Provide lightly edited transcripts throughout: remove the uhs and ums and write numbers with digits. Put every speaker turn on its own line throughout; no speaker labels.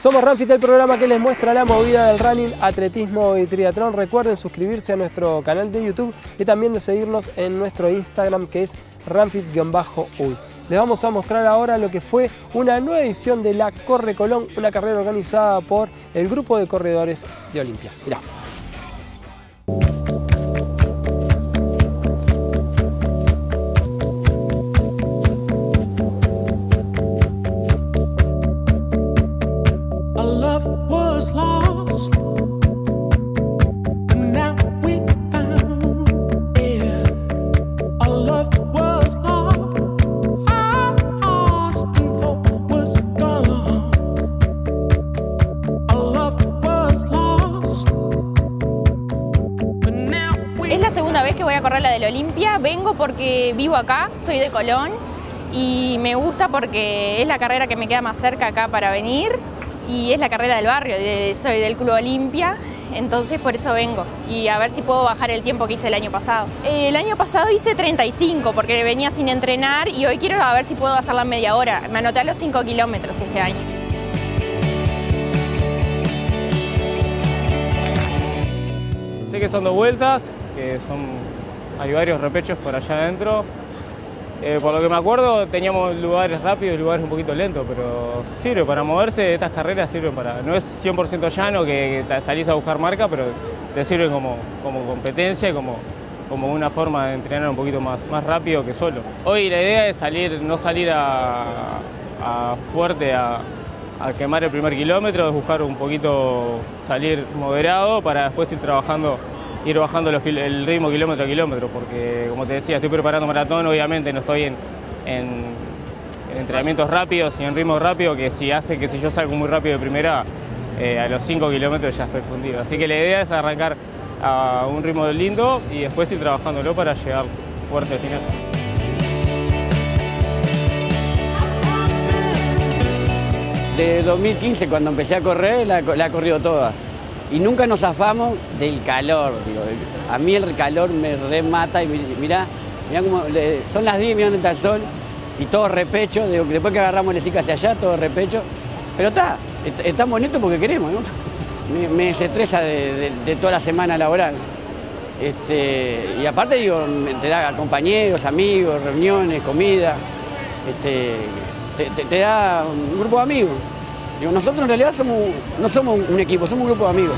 Somos Runfit, el programa que les muestra la movida del running, atletismo y triatlón. Recuerden suscribirse a nuestro canal de YouTube y también de seguirnos en nuestro Instagram, que es Runfit_uy. Les vamos a mostrar ahora lo que fue una nueva edición de la Corre Colón, una carrera organizada por el grupo de corredores de Olimpia. Mirá.
Es la segunda vez que voy a correr la del Olimpia. Vengo porque vivo acá, soy de Colón y me gusta porque es la carrera que me queda más cerca acá para venir y es la carrera del barrio, soy del Club Olimpia, entonces por eso vengo y a ver si puedo bajar el tiempo que hice el año pasado. El año pasado hice 35 porque venía sin entrenar y hoy quiero a ver si puedo hacerla en media hora. Me anoté a los 5 kilómetros este año.
Sé que son 2 vueltas, hay varios repechos por allá adentro. Por lo que me acuerdo teníamos lugares rápidos y lugares un poquito lentos, pero sirve para moverse, estas carreras sirven para... No es 100% llano que salís a buscar marca, pero te sirve como competencia y como una forma de entrenar un poquito más rápido que solo. Hoy la idea es no salir a fuerte a quemar el primer kilómetro, es buscar un poquito salir moderado para después ir bajando el ritmo kilómetro a kilómetro, porque como te decía, estoy preparando maratón, obviamente no estoy en entrenamientos rápidos y en ritmo rápido, que si hace que si yo salgo muy rápido de primera, a los 5 kilómetros ya estoy fundido. Así que la idea es arrancar a un ritmo lindo y después ir trabajándolo para llegar fuerte al final.
De 2015, cuando empecé a correr, la he corrido toda. Y nunca nos zafamos del calor. Digo. A mí el calor me remata y mirá cómo son las 10, mirá dónde está el sol y todo repecho. Digo, después que agarramos el stick hacia allá, todo repecho. Pero es tan bonito porque queremos, ¿no? Me desestresa de toda la semana laboral. Y aparte, digo, te da compañeros, amigos, reuniones, comida. Te da un grupo de amigos. Digo, nosotros en realidad no somos un equipo, somos un grupo de amigos.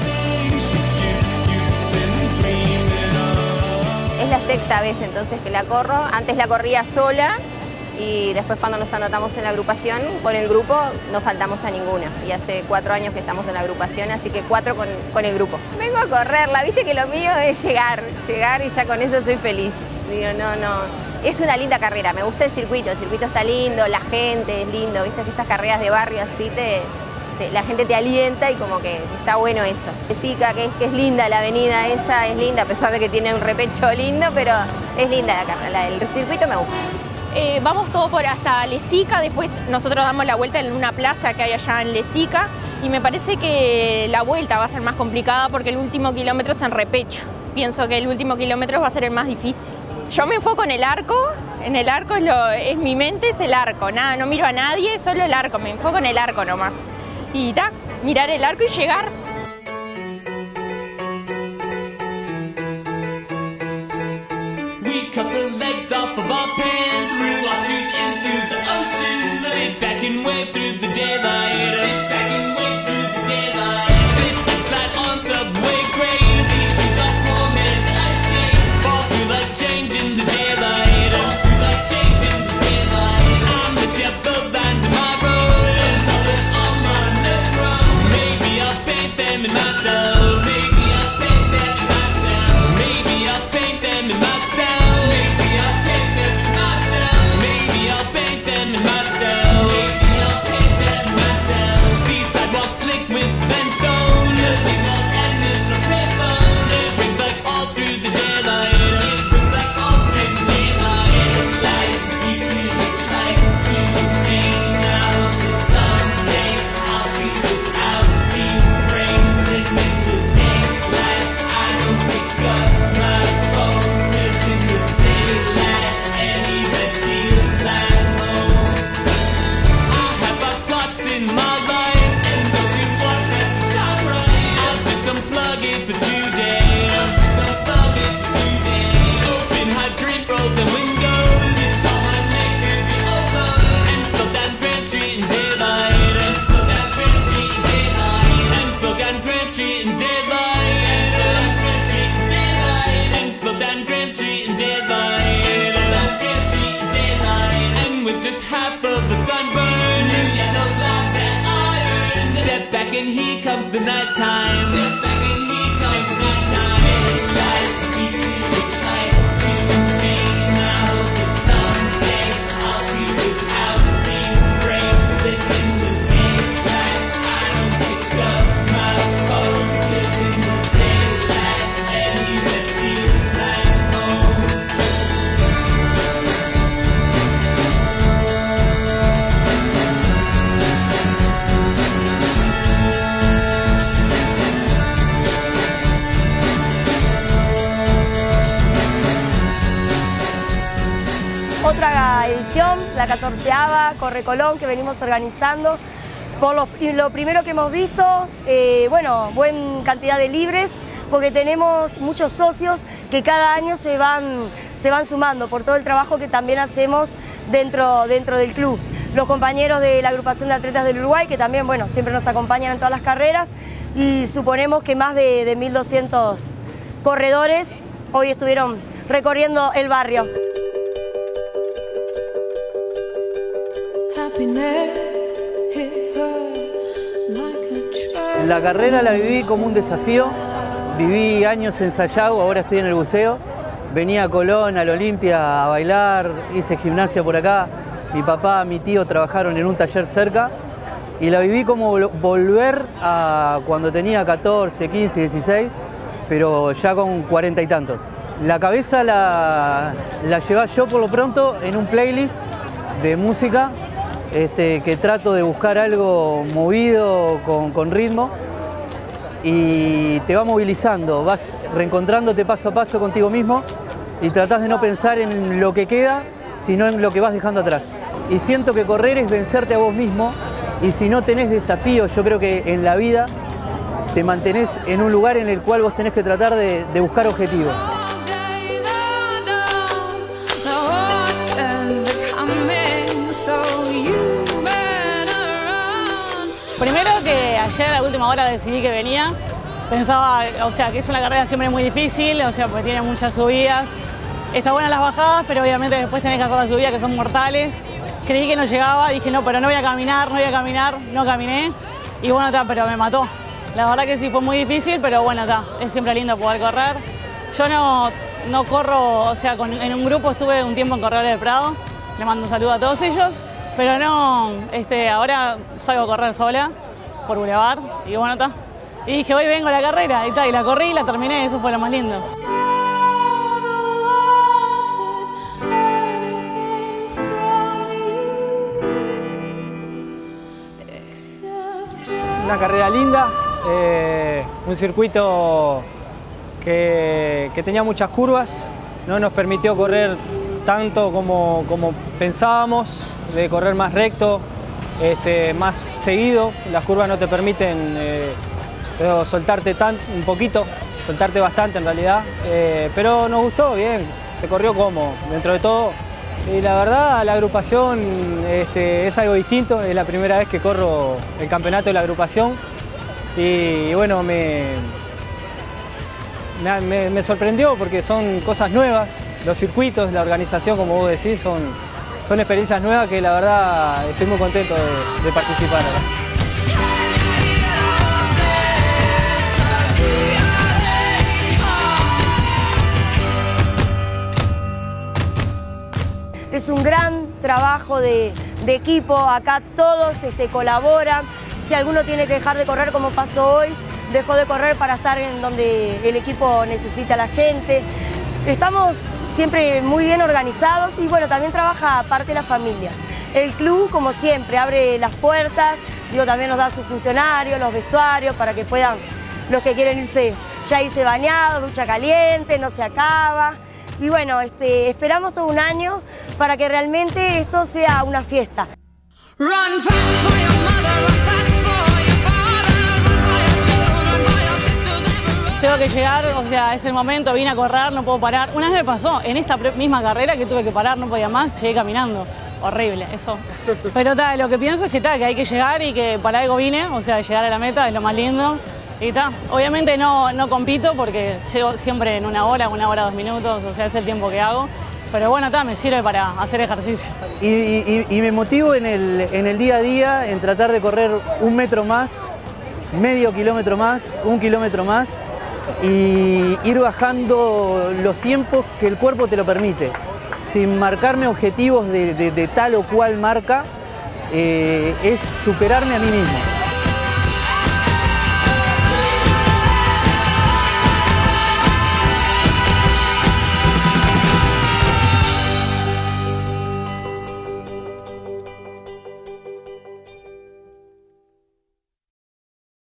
Es la sexta vez entonces que la corro. Antes la corría sola y después cuando nos anotamos en la agrupación, con el grupo, no faltamos a ninguna. Y hace 4 años que estamos en la agrupación, así que 4 con el grupo. Vengo a correrla, viste que lo mío es llegar y ya con eso soy feliz. Digo, no. Es una linda carrera, me gusta el circuito está lindo, la gente es lindo, viste que estas carreras de barrio así la gente te alienta y como que está bueno eso. Lesica, que es linda la avenida esa, es linda a pesar de que tiene un repecho lindo, pero es linda la carrera, el circuito me gusta.
Vamos todo por hasta Lesica, después nosotros damos la vuelta en una plaza que hay allá en Lesica y me parece que la vuelta va a ser más complicada porque el último kilómetro es en repecho. Pienso que el último kilómetro va a ser el más difícil. Yo me enfoco en el arco es mi mente, es el arco, nada, no miro a nadie, solo el arco, me enfoco en el arco nomás. Y mirar el arco y llegar.
the night time. Step back and here comes the night daylight. We could hitchhike to Maine. I hope that someday I'll see without these brakes. And in the daylight, I don't pick up my phone. 'Cause in the daylight, anywhere feels like home.
Otra edición, la 14ª, Corre Colón, que venimos organizando. Por lo primero que hemos visto, bueno, buena cantidad de libres, porque tenemos muchos socios que cada año se van sumando por todo el trabajo que también hacemos dentro del club. Los compañeros de la agrupación de atletas del Uruguay, que también, bueno, siempre nos acompañan en todas las carreras, y suponemos que más de 1.200 corredores hoy estuvieron recorriendo el barrio.
La carrera la viví como un desafío, viví años en Sayago, ahora estoy en el buceo, venía a Colón, a la Olimpia a bailar, hice gimnasia por acá, mi papá, mi tío trabajaron en un taller cerca y la viví como volver a cuando tenía 14, 15, 16, pero ya con 40 y tantos. La cabeza la llevaba yo por lo pronto en un playlist de música, que trato de buscar algo movido, con ritmo, y te va movilizando, vas reencontrándote paso a paso contigo mismo y tratás de no pensar en lo que queda, sino en lo que vas dejando atrás. Y siento que correr es vencerte a vos mismo, y si no tenés desafíos, yo creo que en la vida te mantenés en un lugar en el cual vos tenés que tratar de buscar objetivos.
Primero que ayer a la última hora decidí que venía, pensaba, o sea, que es una carrera siempre muy difícil, o sea, porque tiene muchas subidas. Está buenas las bajadas, pero obviamente después tenés que hacer las subidas que son mortales. Creí que no llegaba, dije no, pero no voy a caminar, no caminé y bueno, está, pero me mató. La verdad que sí fue muy difícil, pero bueno, está, es siempre lindo poder correr. Yo no corro, o sea, en un grupo estuve un tiempo en Corredores del Prado, le mando un saludo a todos ellos. Pero no, ahora salgo a correr sola por Boulevard y bueno, está. Y dije, hoy vengo a la carrera y la corrí y la terminé, eso fue lo más lindo.
Una carrera linda, un circuito que tenía muchas curvas, no nos permitió correr tanto como pensábamos, de correr más recto, más seguido. Las curvas no te permiten soltarte un poquito, soltarte bastante en realidad, pero nos gustó bien, se corrió cómodo dentro de todo. Y la verdad, la agrupación es algo distinto, es la primera vez que corro el campeonato de la agrupación y bueno, me sorprendió porque son cosas nuevas, los circuitos, la organización, como vos decís, son experiencias nuevas que la verdad estoy muy contento de participar.
Es un gran trabajo de equipo, acá todos colaboran. Si alguno tiene que dejar de correr como pasó hoy, dejó de correr para estar en donde el equipo necesita a la gente. Estamos siempre muy bien organizados y bueno, también trabaja aparte la familia. El club, como siempre, abre las puertas, también nos da sus funcionarios, los vestuarios, para que puedan, los que quieren irse bañados, ducha caliente, no se acaba. Y bueno, esperamos todo un año para que realmente esto sea una fiesta.
Tengo que llegar, o sea, es el momento, vine a correr, no puedo parar. Una vez me pasó, en esta misma carrera que tuve que parar, no podía más, llegué caminando. Horrible, eso. Pero lo que pienso es que hay que llegar y que para algo vine, o sea, llegar a la meta es lo más lindo. Y obviamente no compito porque llego siempre en 1 hora, 2 minutos, o sea, es el tiempo que hago. Pero bueno, me sirve para hacer ejercicio.
Y me motivo en el día a día, en tratar de correr 1 metro más medio kilómetro más, 1 kilómetro más, y ir bajando los tiempos que el cuerpo te lo permite, sin marcarme objetivos de tal o cual marca, es superarme a mí mismo.